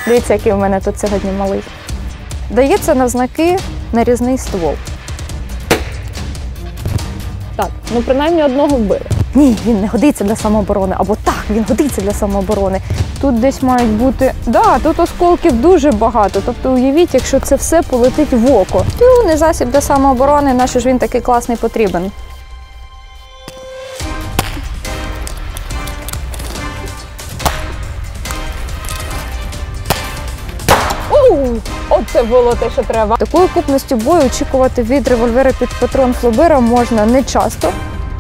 Дивіться, який у мене тут сьогодні малий. Дається на знаки нарізний ствол. Так, ну принаймні одного вбили. Ні, він не годиться для самооборони. Або так, він годиться для самооборони. Тут десь мають бути... тут осколків дуже багато. Тобто уявіть, якщо це все полетить в око. Не засіб для самооборони, нащо ж він такий класний потрібен. Оце було те, що треба. Такої купності бою очікувати від револьвера під патрон Флобера можна не часто.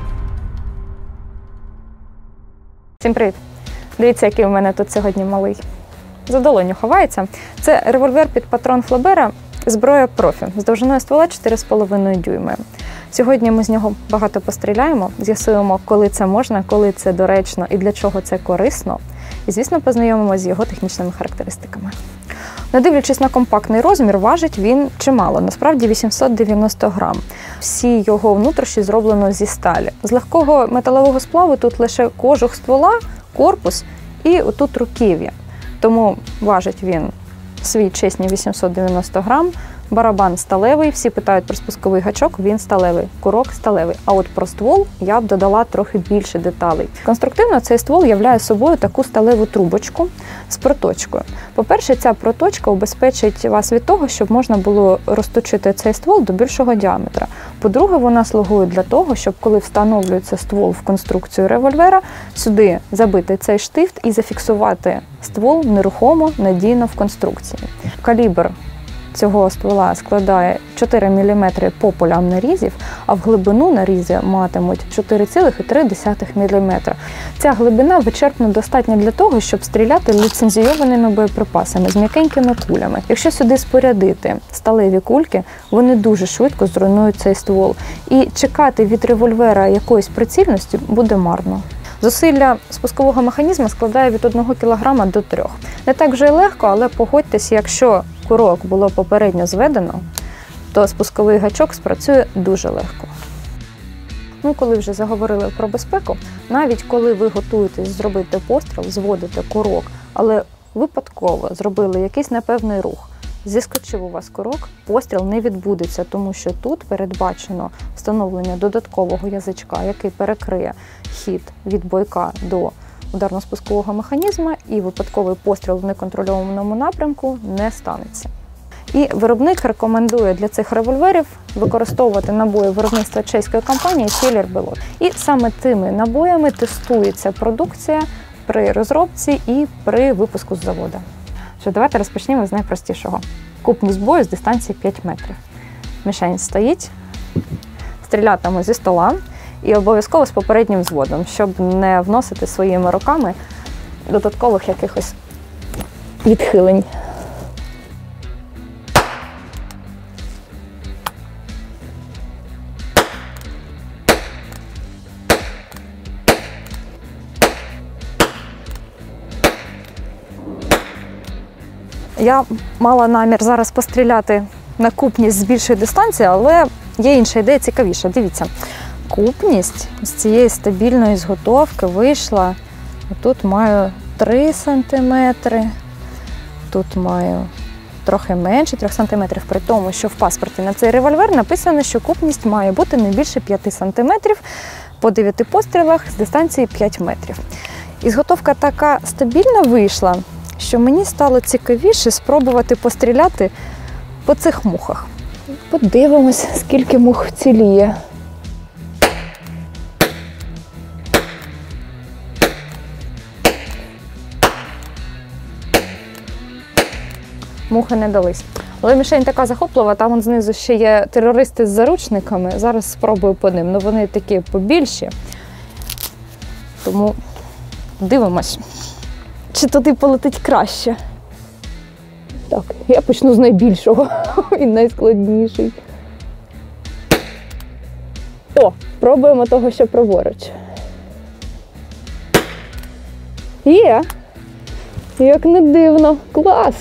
Всім привіт! Дивіться, який у мене тут сьогодні малий. За долоню ховається. Це револьвер під патрон Флобера, зброя профі, з довжиною ствола 4,5 дюйми. Сьогодні ми з нього багато постріляємо, з'ясуємо, коли це можна, коли це доречно і для чого це корисно. І, звісно, познайомимося з його технічними характеристиками. Не дивлячись на компактний розмір, важить він чимало, насправді 890 грам. Всі його внутрішні зроблено зі сталі. З легкого металевого сплаву тут лише кожух ствола, корпус і отут руків'я. Тому важить він свій чесні 890 грам. Барабан сталевий, всі питають про спусковий гачок, він сталевий, курок сталевий. А от про ствол я б додала трохи більше деталей. Конструктивно цей ствол являє собою таку сталеву трубочку з проточкою. По-перше, ця проточка убезпечить вас від того, щоб можна було розточити цей ствол до більшого діаметра. По-друге, вона слугує для того, щоб коли встановлюється ствол в конструкцію револьвера, сюди забити цей штифт і зафіксувати ствол нерухомо, надійно в конструкції. Калібр цього ствола складає 4 мм по полям нарізів, а в глибину нарізи матимуть 4,3 мм. Ця глибина вичерпно достатня для того, щоб стріляти ліцензійованими боєприпасами з м'якенькими кулями. Якщо сюди спорядити сталеві кульки, вони дуже швидко зруйнують цей ствол. І чекати від револьвера якоїсь прицільності буде марно. Зусилля спускового механізму складає від 1 кг до 3. Не так вже й легко, але погодьтесь, якщо курок було попередньо зведено, то спусковий гачок спрацює дуже легко. Коли вже заговорили про безпеку, навіть коли ви готуєтесь зробити постріл, зводите курок, але випадково зробили якийсь непевний рух, зіскочив у вас курок, постріл не відбудеться, тому що тут передбачено встановлення додаткового язичка, який перекриє хід від бойка до ударно-спускового механізму, і випадковий постріл в неконтрольованому напрямку не станеться. І виробник рекомендує для цих револьверів використовувати набої виробництва чеської компанії Sieler Belot. І саме тими набоями тестується продукція при розробці і при випуску з заводу. Давайте розпочнемо з найпростішого. Купність бою з дистанції 5 метрів. Мішень стоїть, стрілятиме зі стола і обов'язково з попереднім взводом, щоб не вносити своїми руками додаткових якихось відхилень. Я мала намір зараз постріляти на купність з більшої дистанції, але є інша ідея цікавіша. Дивіться, купність з цієї стабільної зготовки вийшла. Тут маю 3 см, тут маю трохи менше 3 см, при тому, що в паспорті на цей револьвер написано, що купність має бути не більше 5 см по 9 пострілах з дистанції 5 метрів. І зготовка така стабільна вийшла, що мені стало цікавіше спробувати постріляти по цих мухах. Подивимось, скільки мух вціліє. Мухи не дались. Але мішень така захоплива, там вон знизу ще є терористи з заручниками. Зараз спробую по ним. Вони такі побільші. Тому дивимось, чи туди полетить краще. Так, я почну з найбільшого. Він найскладніший. О, пробуємо того, що праворуч. Є! Як не дивно. Клас!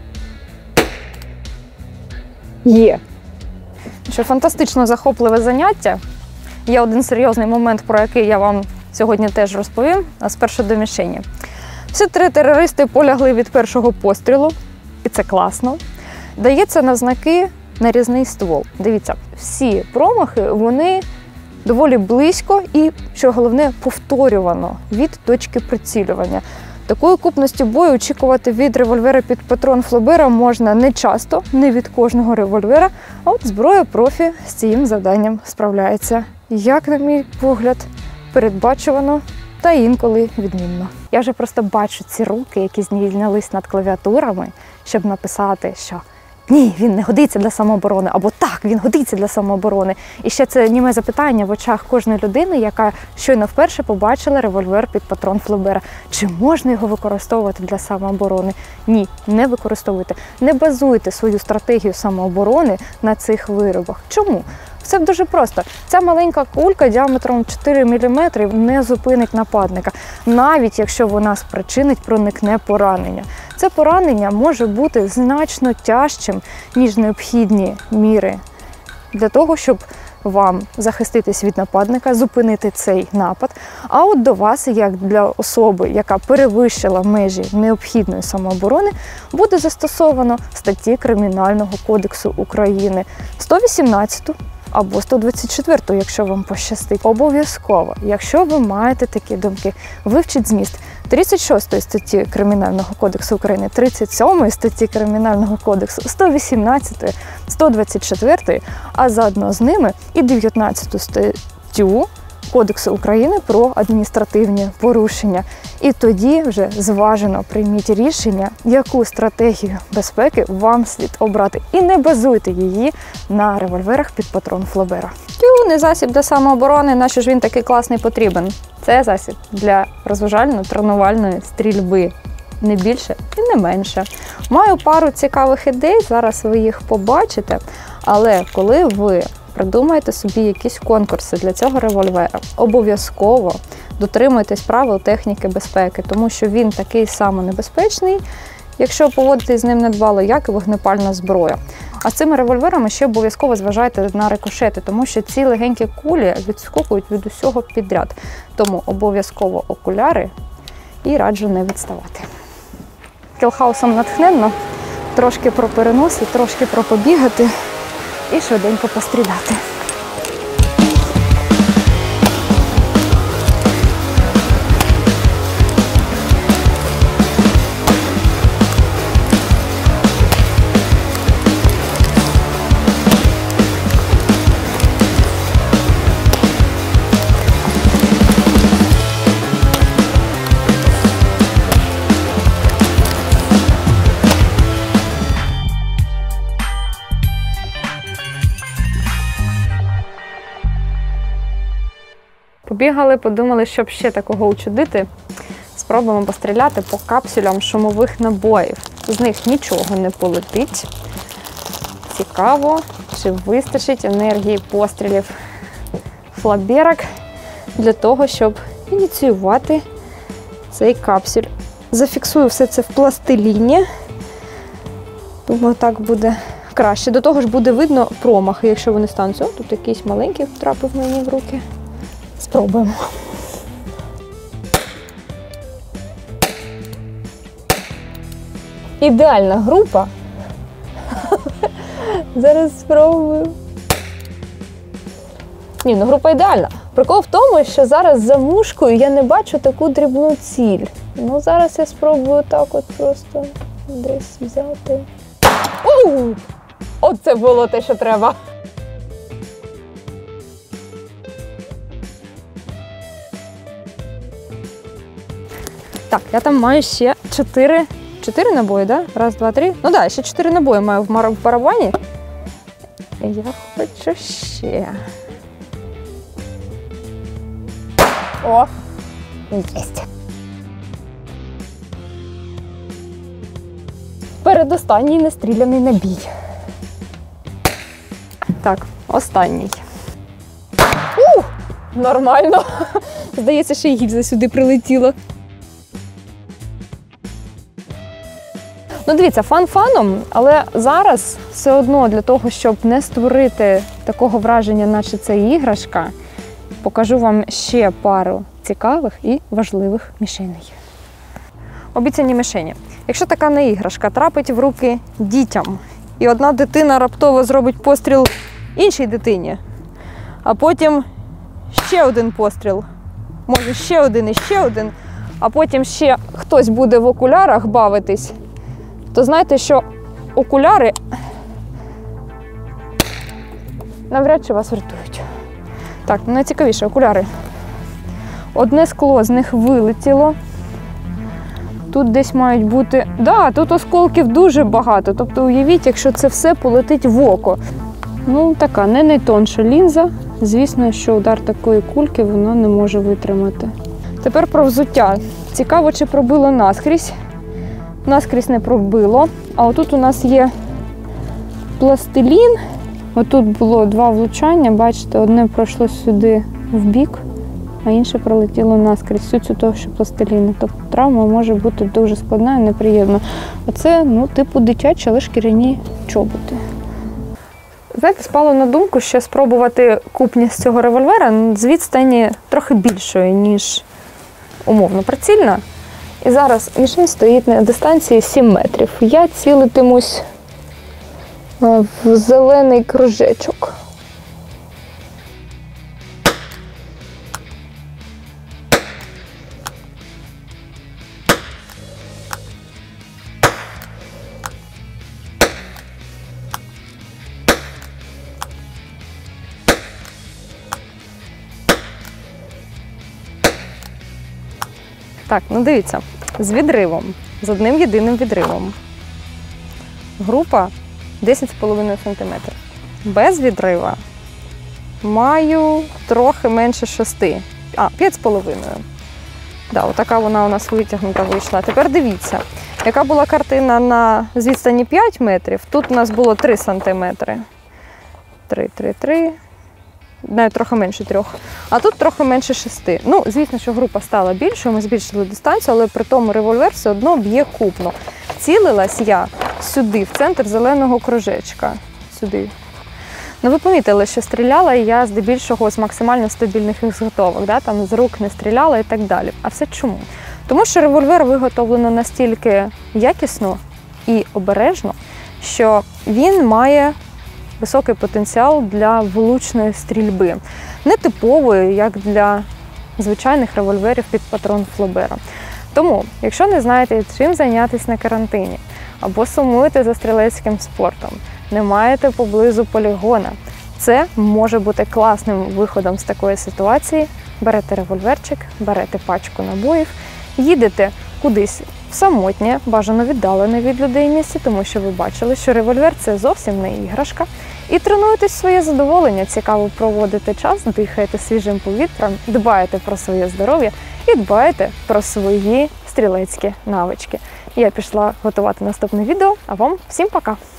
Є! Що фантастично захопливе заняття. Є один серйозний момент, про який я вам сьогодні теж розповім, а спершу до мішені. Всі 3 терористи полягли від першого пострілу. і це класно. Дається навзнаки нарізний ствол. Дивіться, всі промахи, вони доволі близько і, що головне, повторювано від точки прицілювання. Такої купності бою очікувати від револьвера під патрон Флобера можна не часто, не від кожного револьвера, а от зброя профі з цим завданням справляється. Як, на мій погляд, передбачувано та інколи відмінно. Я вже просто бачу ці руки, які знялись над клавіатурами, щоб написати, що ні, він не годиться для самооборони, або так, він годиться для самооборони. І ще це німе запитання в очах кожної людини, яка щойно вперше побачила револьвер під патрон Флобера. Чи можна його використовувати для самооборони? Ні, не використовуйте. Не базуйте свою стратегію самооборони на цих виробах. Чому? Все дуже просто. Ця маленька кулька діаметром 4 мм не зупинить нападника, навіть якщо вона спричинить проникне поранення. Це поранення може бути значно тяжчим, ніж необхідні міри для того, щоб вам захиститись від нападника, зупинити цей напад. А от до вас, як для особи, яка перевищила межі необхідної самооборони, буде застосовано статті Кримінального кодексу України 118 або 124, якщо вам пощастить. Обов'язково, якщо ви маєте такі думки, вивчіть зміст 36 статті Кримінального кодексу України, 37 статті Кримінального кодексу, 118, 124, а заодно з ними і 19 статтю Кодексу України про адміністративні порушення. І тоді вже зважено прийміть рішення, яку стратегію безпеки вам слід обрати. І не базуйте її на револьверах під патрон Флобера. Не засіб для самооборони, нащо ж він такий класний потрібен? Це засіб для розважально-тренувальної стрільби. Не більше і не менше. Маю пару цікавих ідей, зараз ви їх побачите, але коли ви придумайте собі якісь конкурси для цього револьвера, обов'язково дотримуйтесь правил техніки безпеки, тому що він такий само небезпечний, якщо поводитись з ним недбало, як і вогнепальна зброя. А з цими револьверами ще обов'язково зважайте на рикошети, тому що ці легенькі кулі відскокують від усього підряд. Тому обов'язково окуляри і раджу не відставати. Кілхаусом натхненно, трошки про переноси, трошки про побігати і швиденько постріляти. Побігали, подумали, щоб ще такого учудити. Спробуємо постріляти по капсулям шумових набоїв. З них нічого не полетить. Цікаво, чи вистачить енергії пострілів флоберок для того, щоб ініціювати цей капсуль. Зафіксую все це в пластиліні. Думаю, так буде краще. До того ж буде видно промахи, якщо вони стануть. О, тут якийсь маленький втрапив мені в руки. Спробуємо. Ідеальна група. Зараз спробую. Ні, ну група ідеальна. Прикол в тому, що зараз за мушкою я не бачу таку дрібну ціль. Ну, зараз я спробую так от просто десь взяти. Оу! Оце було те, що треба. Так, я там маю ще 4 набої, да? Раз, два, три. Ну так, ще 4 набої маю в барабані. Я хочу ще. О! Єсть. Передостанній нестріляний набій. Так, останній. Нормально. Здається, ще й гільза сюди прилетіла. Ну, дивіться, фан фаном, але зараз все одно для того, щоб не створити такого враження, наче це іграшка, покажу вам ще пару цікавих і важливих мішеней. обіцяні мішені. Якщо така неіграшка трапить в руки дітям, і одна дитина раптово зробить постріл іншій дитині, а потім ще один постріл, може ще один і ще один, а потім ще хтось буде в окулярах бавитись, то знайте, що окуляри навряд чи вас врятують. Так, найцікавіше окуляри. Одне скло з них вилетіло. Тут десь мають бути... тут осколків дуже багато. Тобто уявіть, якщо це все полетить в око. Ну, така не найтонша лінза. Звісно, що удар такої кульки вона не може витримати. Тепер про взуття. Цікаво, чи пробило наскрізь. Наскрізь не пробило. А отут у нас є пластилін. Отут було 2 влучання, бачите, одне пройшло сюди в бік, а інше пролетіло наскрізь, всю цю товщу пластиліну. Тобто травма може бути дуже складна і неприємна. А це, типу дитячі, але шкіряні чоботи. Знаєте, спало на думку, що спробувати купність цього револьвера з відстані трохи більшої, ніж умовно прицільна. І зараз мішень стоїть на дистанції 7 метрів. Я цілитимусь в зелений кружечок. Так, дивіться, з відривом, з одним єдиним відривом. Група 10,5 см. Без відрива маю трохи менше 6. 5,5. Отака вона у нас витягнута вийшла. Тепер дивіться, яка була картина з відстані 5 метрів, тут у нас було 3 см. 3. Навіть трохи менше 3. А тут трохи менше 6. Звісно, що група стала більшою, ми збільшили дистанцію, але при тому револьвер все одно б'є купно. Цілилась я сюди, в центр зеленого кружечка. Сюди. Ви помітили, що стріляла я здебільшого з максимально стабільних ізготовок, там з рук не стріляла і так далі. А все чому? Тому що револьвер виготовлено настільки якісно і обережно, що він має високий потенціал для влучної стрільби. Нетипової, як для звичайних револьверів під патрон Флобера. Тому, якщо не знаєте, чим зайнятися на карантині, або сумуєте за стрілецьким спортом, не маєте поблизу полігона, це може бути класним виходом з такої ситуації. Берете револьверчик, берете пачку набоїв, їдете кудись в самотнє, бажано віддалене від людей місце, тому що ви бачили, що револьвер – це зовсім не іграшка. І тренуєтесь в своє задоволення, цікаво проводите час, дихаєте свіжим повітрям, дбаєте про своє здоров'я і дбаєте про свої стрілецькі навички. Я пішла готувати наступне відео, а вам всім пока!